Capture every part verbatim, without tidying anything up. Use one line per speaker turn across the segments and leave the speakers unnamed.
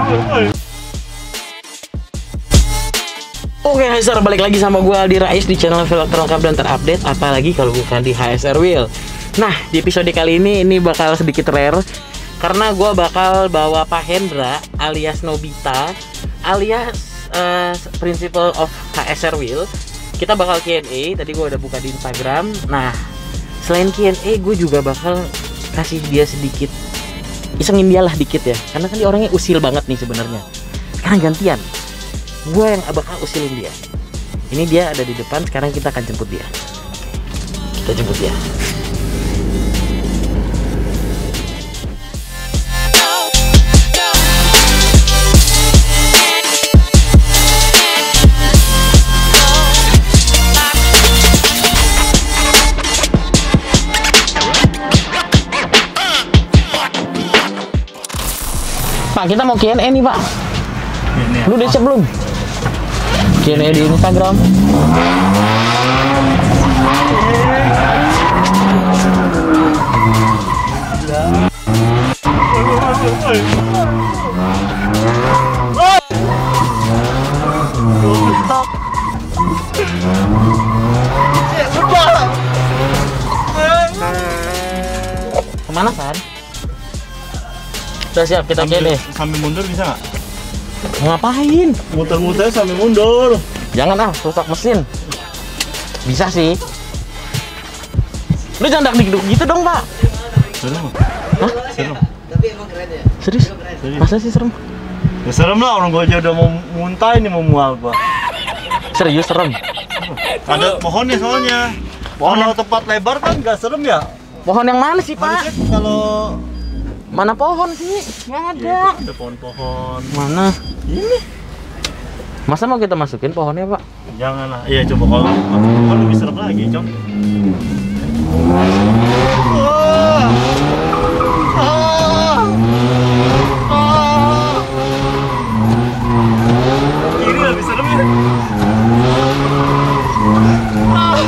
Oke, hai sir, balik lagi sama gue Aldi Rais di channel vlog terlengkap dan terupdate. Apalagi kalau bukan di H S R Wheel. Nah, di episode kali ini ini bakal sedikit rare karena gue bakal bawa Pak Hendra alias Nobita alias uh, Principal of H S R Wheel. Kita bakal Q and A. Tadi gue udah buka di Instagram. Nah, selain Q and A, gue juga bakal kasih dia sedikit, isengin dia lah dikit ya, karena kan dia orangnya usil banget nih sebenarnya. Sekarang gantian, gue yang bakal usilin dia. Ini dia ada di depan, sekarang kita akan jemput dia. Kita jemput dia. Pak, kita mau Q and A nih, Pak. Lu udah siap belum? Q and A di Instagram. Kemana, San? Udah siap, kita Q and A.
Sambil mundur bisa nggak?
Ngapain?
Muter-muter sambil mundur.
Jangan ah, rusak mesin. Bisa sih. Lu jangan dak-dik gitu dong, Pak.
Serem.
Hah?
Serem.
Tapi emang keren ya?
Serius?
Serius.
Masa sih serem?
Ya serem lah, orang gua aja udah mau muntah ini mau mual gua.
Serius serem?
Ada pohonnya soalnya.
Pohon
Kalau tempat lebar kan nggak serem ya?
Pohon yang mana sih, Pak?
Harusnya kalau
Mana pohon sih? Nggak ada.
ya, ada pohon-pohon.
Mana?
Ini.
Masa mau kita masukin pohonnya, Pak?
Jangan lah. Iya coba kalau kan lebih serem lagi, Cok. Ah. Ah. Ah. Ini lebih serem ya. Ah.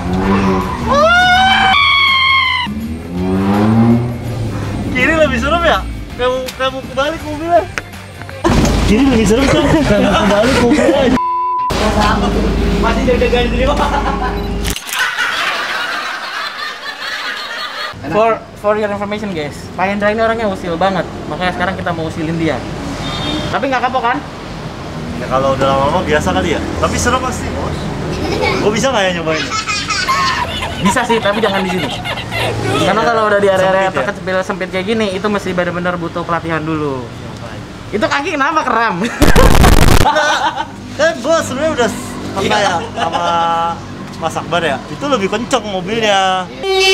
Kiri lebih serem ya? Kamu kamu kebalik mobilnya. Kiri lebih serem tuh. Kamu kebalik mobilnya.
Masih deg-degan sendiri, Pak.
For for your information, guys, Pak Hendra ini orangnya usil banget. Makanya sekarang kita mau usilin dia. Tapi nggak kapok kan?
Ya kalau udah lama-lama biasa kali ya. Tapi serem pasti. Gua bisa nggak ya nyobain?
Bisa sih, tapi jangan di sini. Karena kalau udah di area-area
Sempit ya?
terkecil sempit kayak gini, itu mesti benar-benar butuh pelatihan dulu. Itu kaki kenapa kram?
Kan gua sebenarnya udah pernah ya sama Mas Akbar ya. Itu lebih kenceng mobilnya.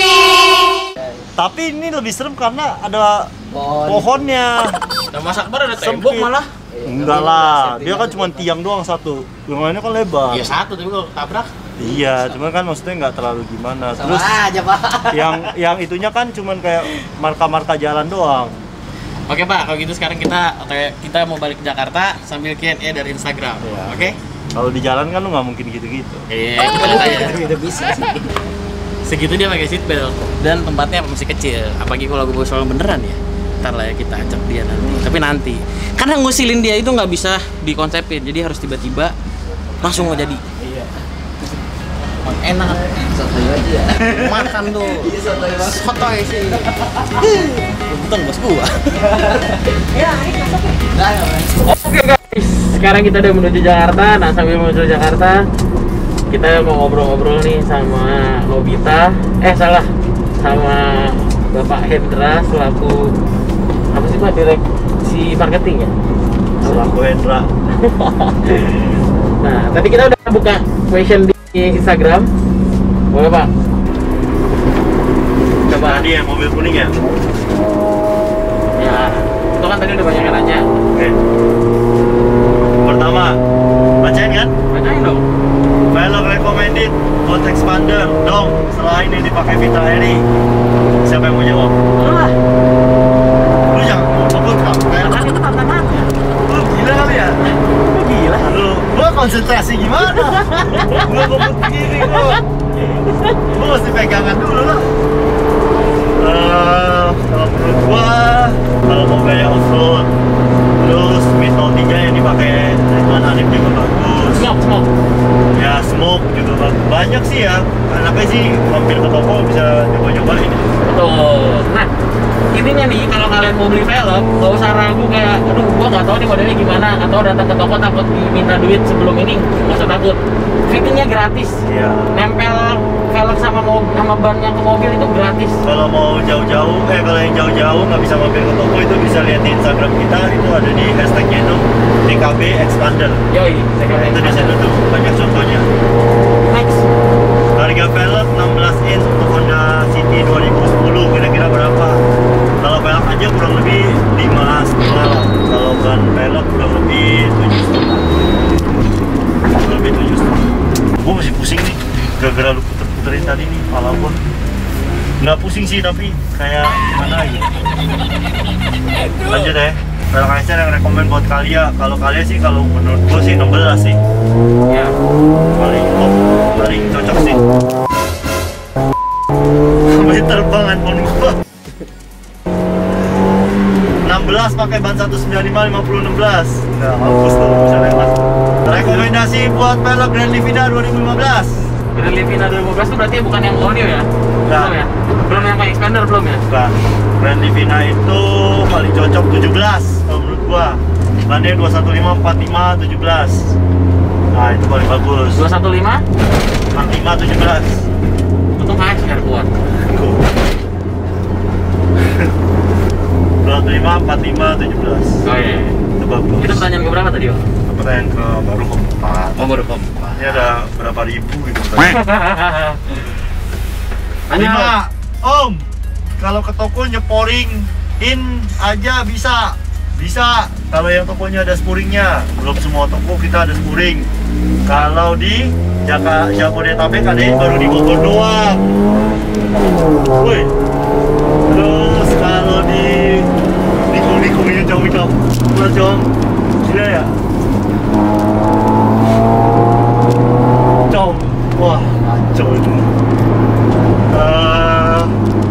Tapi ini lebih serem karena ada pohonnya.
Nah, Mas Akbar ada tembok
Sempit.
malah.
Enggak lah, dia kan cuma tiang doang satu. Yang lainnya kan lebar.
Iya satu, tapi kalau tabrak.
Iya, cuman kan maksudnya nggak terlalu gimana.
Sama
Terus
aja, Pak.
yang yang itunya kan cuman kayak marka-marka jalan doang.
Oke Pak, kalau gitu sekarang kita oke, kita mau balik ke Jakarta sambil Q and A dari Instagram.
Iya.
Oke?
Kalau di jalan kan lu nggak mungkin gitu-gitu.
Iya, itu balik aja.
Udah bisa sih.
Segitu dia pakai seat belt dan tempatnya masih kecil. Apalagi kalau gue soal beneran ya. Ntar lah ya kita ajak dia nanti. Tapi nanti, karena ngusilin dia itu nggak bisa dikonsepin, jadi harus tiba-tiba langsung mau jadi.
Iya.
Enak.
Sotoy aja ya.
Makan tuh.
Iya, sotoy banget.
Sotoy sih. Untung bos gua.
Ya, ini sotoy. Nah,
Oke guys, sekarang kita udah menuju Jakarta. Nah, sambil menuju Jakarta, kita mau ngobrol-ngobrol nih sama Nobita. Eh salah, sama Bapak Hendra selaku apa sih Pak, direksi marketing ya?
Selaku Hendra.
Nah, tadi kita udah buka question di Instagram. Boleh Pak? Coba.
Tadi ya mobil kuning ya.
Ya, itu kan tadi udah banyak yang nanya.
Oke. Pertama, bacain kan?
Bacain dong.
Velg recommended hot expander dong. Selain ini pakai Vitra Eri. Siapa yang mau jawab?
Ah,
Lu jangan mau sebut kan?
kan itu tantangannya.
Lu gila kali ya?
Lu gila.
Lu, gua konsentrasi gimana? Gua fokus begini gua. Gua mesti pegangan dulu lah. Eh, kalau menurut gua, kalau mau gaya off-road, terus mid Toltinya yang dipakai Ridwan Hanif juga bagus.
Smoke, smoke.
Ya smoke juga bagus. Banyak sih ya. Anaknya sih mampir ke toko bisa coba-cobain.
Betul. Nah, intinya nih kalau kalian mau beli velg, gak usah ragu kayak, aduh gua nggak tahu nih modelnya gimana, atau datang ke toko takut diminta duit sebelum ini, nggak usah takut. Fittingnya gratis.
Iya.
Nempel velg sama mau sama ban yang ke mobil itu gratis.
Kalau mau jauh-jauh, eh kalau yang jauh-jauh nggak bisa mampir ke toko itu bisa lihat di Instagram kita, itu ada di hashtagnya itu T K B Expander.
Yoi,
Nah, itu di situ tuh banyak contohnya.
next.
Harga velg enam belas inch untuk Honda City dua ribu sepuluh kira-kira berapa? Kalau velg aja kurang lebih lima setengah lah. Kalau ban velg kurang lebih tujuh setengah. Kurang lebih tujuh setengah. Gue masih pusing nih, gara-gara lu puter-puterin tadi nih, kepala gue. Nggak pusing sih tapi kayak gimana gitu. Lanjut ya. Velg A S R yang rekomend buat kalian. Kalau kalian sih, kalau menurut gue sih enam belas sih.
Ya.
Paling top, paling cocok sih. Sampai terbang handphone gua. enam belas pakai ban seratus sembilan puluh lima lima puluh enam belas. Nah, hapus tuh bisa lewat. Rekomendasi buat velg Grand Livina dua ribu lima belas.
Grand Livina dua ribu lima belas itu berarti bukan yang all new ya?
Nggak.
Belum ya? Belum yang kayak expander belum ya?
Bukan. Grand Livina itu paling cocok tujuh belas kalau menurut gua. Bannya dua satu lima empat lima tujuh belas. Nah, itu paling bagus.
dua satu lima
empat lima tujuh belas.
untuk H S R kuat.
dua puluh lima, empat puluh lima, tujuh belas.
Oh iya.
Itu bagus.
Itu pertanyaan ke berapa tadi, Om?
Pertanyaan ke baru keempat.
Oh, baru keempat.
Ini ada berapa ribu gitu.
Tanya.
Lima. Om, kalau ke toko nyeporing in aja bisa. Bisa. Kalau yang tokonya ada spuringnya. Belum semua toko kita ada spuring. Kalau di Jaka Jabodetabek ada yang baru di Bogor doang. Woi. Terus kalau di Niku-niku ini jauh-jauh. Pulang jauh. Sini ya. Jauh. Wah, kacau itu. Uh,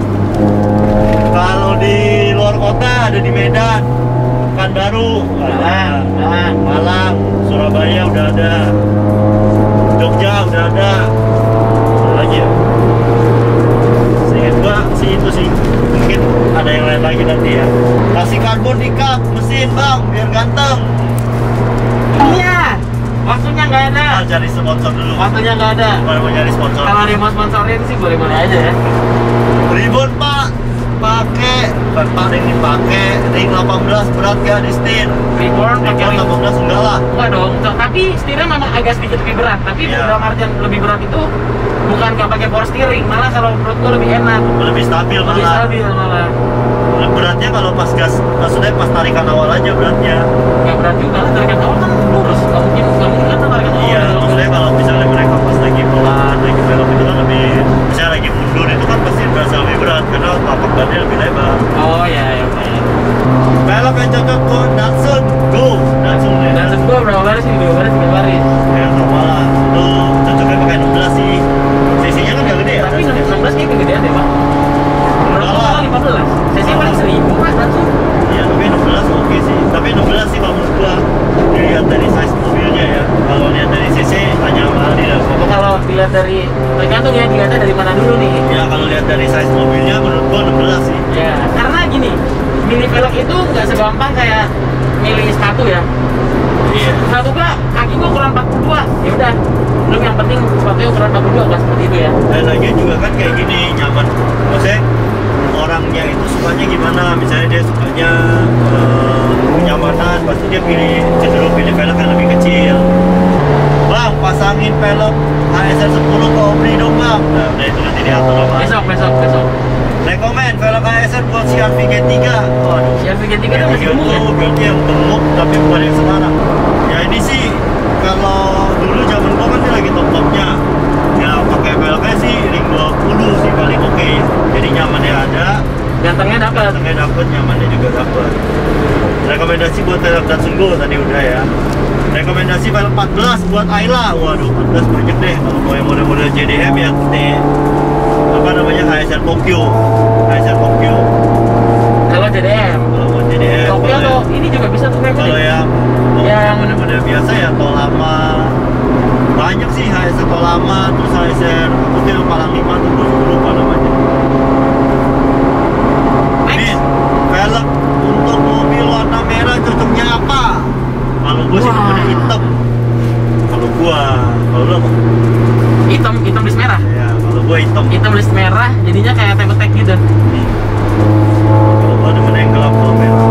kalau di luar kota ada di Medan, Pekanbaru,
Malang, Malang.
Malang, Surabaya udah ada, Jogja udah ada. Ada lagi ya? Seingat gua sih itu sih. Mungkin ada yang lain lagi nanti ya. Kasih karbon di kap mesin bang, biar ganteng.
Iya. Waktunya nggak ada.
Nah, cari sponsor dulu.
Waktunya nggak ada.
Kalau mau nyari sponsor.
Kalau ada yang mau sponsorin sih boleh-boleh aja ya.
Ribon pak, pakai bukan pak ring dipakai ring delapan belas berat ya di setir.
Reborn pakai
Ribon delapan belas enggak lah.
Enggak dong, tapi setirnya memang agak sedikit lebih berat. Tapi
Iya.
dalam artian lebih berat itu bukan nggak pakai power steering, malah kalau menurut gua lebih enak,
Lebih stabil
lebih
malah.
stabil malah.
Beratnya kalau pas gas, maksudnya pas tarikan awal aja beratnya.
Nggak berat juga lah, tarikan awal kan lurus, nggak mungkin nggak mungkin kan tarikan awal.
Iya,
belok.
maksudnya kalau misalnya mereka pas lagi pelan, lagi belok itu kan lebih, misalnya lagi mundur itu kan pasti berasa lebih berat karena tapak bannya lebih lebar.
Oh iya, iya, iya.
Velg yang cocok ke Datsun, go Datsun ya.
Dan sebut gua berapa baris sih? Dua baris, tiga baris.
Ya normal lah, itu cocoknya pakai enam belas sih. Cc-nya kan nggak gede ya.
Tapi
Datsun ya?
enam belas kayaknya kegedean deh, Pak. Menurut
Enggak
gua
lah.
lima belas. Cc paling seribu, Mas, langsung.
Iya, tapi enam belas oke sih. Tapi enam belas sih kalau menurut gua dilihat dari size mobilnya ya. Kalau lihat dari cc tanya sama Aldi lah.
Apa kalau dilihat dari tergantung ya dilihatnya dari mana dulu nih.
Ya kalau lihat dari size mobilnya menurut gua enam belas sih.
Ya, karena gini, milih velg itu nggak segampang kayak milih sepatu ya.
Iya.
Sepatu gua, kaki gua ukuran empat puluh dua, ya udah. Belum yang penting sepatunya ukuran empat puluh dua, nggak seperti itu ya.
Dan lagi juga kan kayak gini nyaman. Maksudnya orangnya itu sukanya gimana? Misalnya dia sukanya eh, kenyamanan, pasti dia pilih cenderung pilih velg yang lebih kecil. Bang, pasangin velg H S R sepuluh ke Omni dong bang. Nah, udah itu nanti diatur sama Aldi.
Besok, besok, besok.
Rekomen velg H S R buat C R V G tiga. Waduh.
C R V G tiga itu masih umum ya?
Berarti yang gemuk tapi bukan yang sekarang. Ya ini sih kalau dulu zaman gua kan dia lagi top-topnya. Ya pakai velgnya sih ring dua puluh sih paling oke. Jadi nyamannya ada,
Gantengnya dapat.
gantengnya dapet, nyamannya juga dapet. Rekomendasi buat velg Datsun Go tadi udah ya. Rekomendasi velg empat belas buat Ayla. Waduh, empat belas banyak deh. Kalau mau yang model-model J D M ya T apa namanya H S R Tokyo. H S R Tokyo.
Kalau J D M.
Kalau mau J D M.
Tokyo
kalau
atau
yang-
ini juga bisa tuh kayak
Kalau
gini.
yang R biasa ya tol lama. Banyak sih H S R tol lama, terus H S R putih yang paling lima tuh gue lupa namanya. Min, velg untuk mobil warna merah cocoknya apa? Kalau gue sih warna hitam. Kalau gua, kalau lu apa?
Hitam, hitam list merah.
Ya, kalau gua hitam.
Hitam list merah, jadinya kayak tembak gitu.
Kalau gua demen yang gelap kalau merah.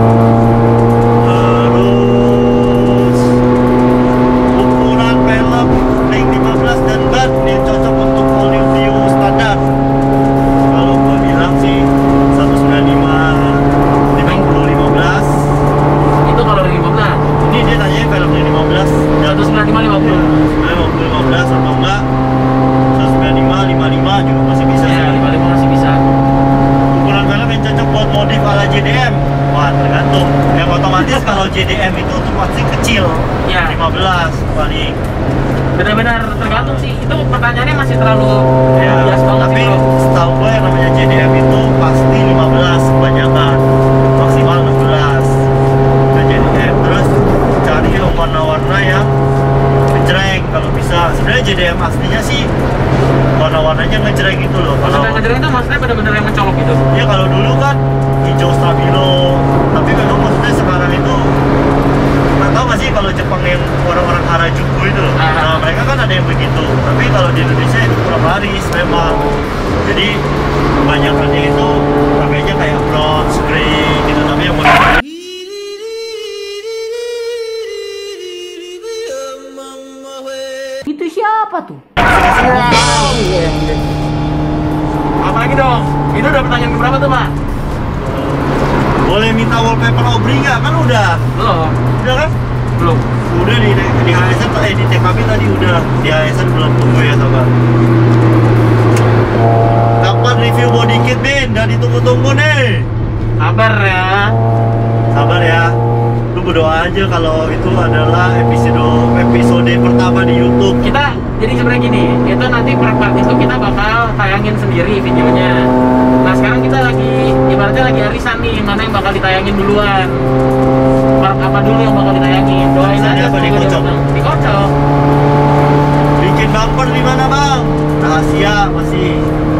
Terus ukuran velg ring lima belas dan ban ini cocok untuk all new Vios standar. Kalau gua bilang sih seratus sembilan puluh lima lima puluh lima belas.
Itu kalau ring lima belas.
Ini dia tanya velg ring lima belas
seratus sembilan puluh lima lima puluh.
lima belas atau enggak seratus sembilan puluh lima lima puluh lima juga masih bisa
Ya,
sih.
lima puluh lima masih bisa.
Ukuran velg yang cocok buat modif ala J D M. Wah, tergantung. Yang otomatis kalau J D M itu tuh pasti kecil.
Ya.
lima belas paling.
Benar-benar tergantung sih. Itu pertanyaannya masih terlalu
Ya,
bias banget
tapi
sih, bro.
setahu gue yang namanya J D M itu pasti lima belas kebanyakan. Maksimal enam belas. Itu J D M. Terus cari yang warna-warna yang ngejreng kalau bisa. Sebenarnya J D M aslinya sih warna-warnanya ngejreng gitu loh. Kalau
Maksudnya ngejreng itu maksudnya benar-benar yang mencolok gitu.
ya kalau dulu kan hijau stabilo, tapi memang maksudnya sekarang itu nggak tahu nggak sih kalau Jepang yang orang-orang Harajuku itu loh.
Ah.
Nah mereka kan ada yang begitu, tapi kalau di Indonesia itu kurang laris memang. Jadi kebanyakannya itu pakainya kayak bronze, grey gitu, tapi yang modern.
Itu siapa tuh?
Apa lagi dong? Itu udah pertanyaan berapa tuh, Pak?
Boleh minta wallpaper Obri nggak? Kan udah,
Belum.
udah kan?
Belum.
Udah di di H S R, eh di T K B tadi udah, di H S R belum, tunggu ya sabar. Kapan review body kit Bin? Dan ditunggu-tunggu nih.
Sabar ya.
Sabar ya. Lu berdoa aja kalau itu adalah episode episode pertama di YouTube.
Kita jadi sebenarnya gini, itu nanti per part itu kita bakal tayangin sendiri videonya. Nah sekarang kita lagi ibaratnya lagi arisan nih, mana yang bakal ditayangin duluan. Part apa dulu yang bakal ditayangin? Doain
Arisannya
aja
apa,
semoga
dikocok?
dia menang. Dikocok.
Bikin bumper di mana, Bang? Rahasia masih.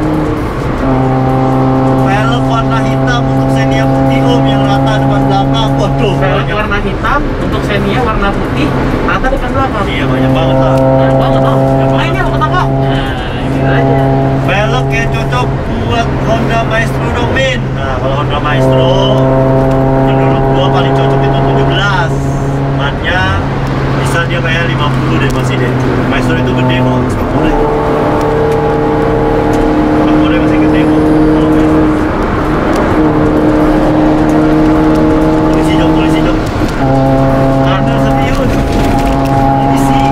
Velg warna hitam untuk Xenia putih Om yang rata depan belakang. Waduh,
Velg
banyak.
warna hitam untuk Xenia warna putih, rata depan belakang.
Iya, banyak banget lah.
Banyak banget oh. Nah, ini mau ketemu. Nah, ini aja.
Velg yang cocok buat Honda Maestro dong, Min. Nah, kalau Honda Maestro menurut gua paling cocok itu tujuh belas. Mannya bisa dia kayak lima puluh deh masih deh. Maestro itu gede kok, Skakore. Skakore masih gede kok. Kalau Maestro. Polisi dong, polisi dong. Aduh, serius. Ini sih.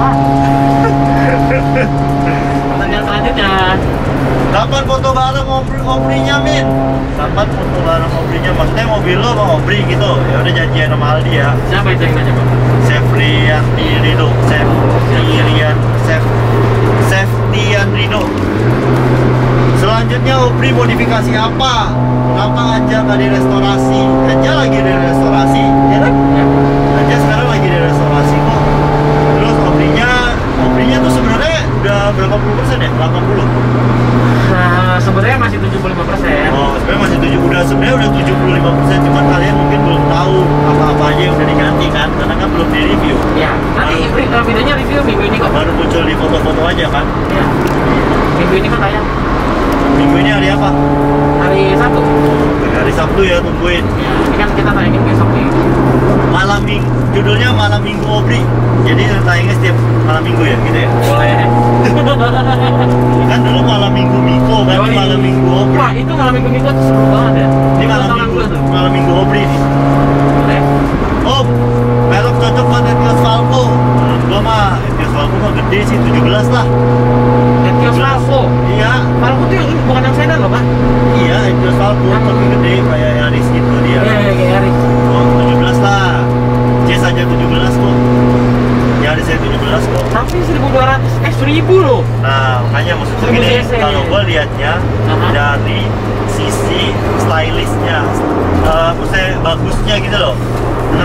Pertanyaan selanjutnya.
Kapan foto bareng Obri, Obrinya, Min? Kapan foto bareng Obrinya? Maksudnya mobil lo sama Obri gitu? Ya udah janjian sama Aldi ya.
Siapa itu yang nanya, Pak?
Sefrian Rido, Sefrian, Sef, Seftian Rido. Selanjutnya Obri modifikasi apa? Kenapa aja nggak direstorasi? Aja lagi direstorasi, ya kan?
Ya.
Aja sekarang lagi direstorasi kok. Terus Obrinya, Obrinya tuh sebenarnya udah berapa puluh persen ya? delapan puluh.
Nah, sebenarnya masih tujuh puluh lima persen.
Oh, sebenarnya masih tujuh udah sebenarnya udah tujuh puluh lima persen, cuman kalian mungkin belum tahu apa-apa aja yang udah diganti kan, karena kan belum di review.
Ya, nanti uh, videonya review minggu ini kok.
Baru muncul di foto-foto aja kan.
Ya. Minggu ini kok tayang.
Minggu ini hari apa?
Hari Sabtu.
Hari Sabtu ya, tungguin.
Ya, ini kan kita tayangin besok nih.
Malam minggu, judulnya Malam Minggu Obri. Jadi tayangnya setiap malam minggu ya, gitu ya.
Boleh.
Kan dulu malam minggu Miko kan,
Yoi.
ini malam minggu Obri.
Wah, itu malam minggu minggu tuh seru banget ya.
Ini malam
Tontonan
minggu,
gua tuh.
malam minggu Obri nih.
Boleh.
Om, velg cocok buat Etios Valvo. Menurut gua mah Etios Valvo mah gede sih, tujuh belas lah.
Etios Valvo.
Iya,
Valvo tuh yang ini bukan yang sedan loh, Pak.
iya Etios Valvo tapi gede kayak Yaris gitu dia.
Iya, iya, kayak Yaris.
Oh, tujuh belas lah. C saja tujuh belas kok. Yaris saya tujuh belas kok.
Tapi seribu dua ratus, eh seribu loh.
Nah, makanya maksudnya
seribu
gini,
cc.
kalau gua lihatnya
Aha.
dari sisi stylishnya, uh, maksudnya bagusnya gitu loh. Karena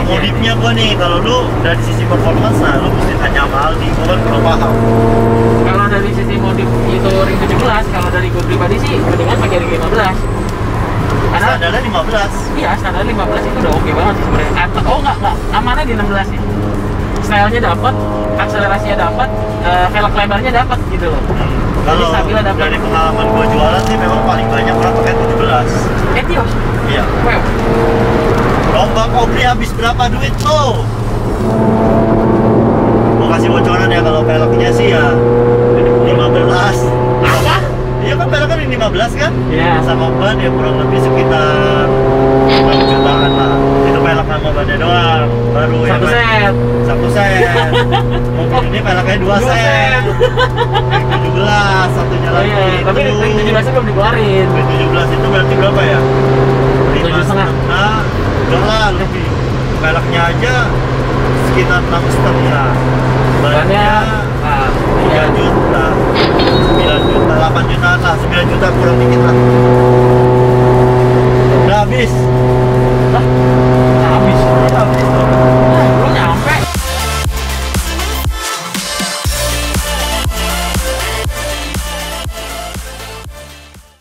modifnya gua nih. Kalau lu dari sisi performance, nah lu mesti tanya sama Aldi. Gua kan belum paham.
Kalau dari sisi modif itu ring tujuh belas, kalau dari gue pribadi sih mendingan pakai ring lima belas. Karena
Standarnya lima belas.
iya, standar lima belas itu udah oke banget sih sebenarnya. Atau oh enggak enggak, amannya di enam belas sih. Stylenya dapat, akselerasinya dapat, uh, velg lebarnya dapat gitu loh. Jadi
Kalau
stabilnya dapat.
dari pengalaman gua jualan sih memang paling banyak orang pakai tujuh belas.
Etios.
Iya.
Wow.
Lomba Kobri habis berapa duit lo? Gua kasih bocoran ya, kalau velgnya sih ya lima belas.
Apa?
Iya kan velgnya kan lima belas kan?
Iya.
Sama ban ya kurang lebih sekitar enam jutaan lah. Itu velg sama bannya doang. Baru ya
Satu
kan?
set.
Satu set. Mobil ini velgnya dua
Dua
set.
set.
tujuh belas satunya
Oh
lagi.
iya, tapi
itu.
ring tujuh belas belum dikeluarin.
Ring tujuh belas itu berarti berapa ya?
Tujuh setengah.
Nah, udah lah lebih. Velgnya aja sekitar enam setengah.
Bannya
Bannya
ah,
tiga
iya.
juta, sembilan juta, delapan jutaan lah, sembilan juta kurang dikit lah. Udah habis.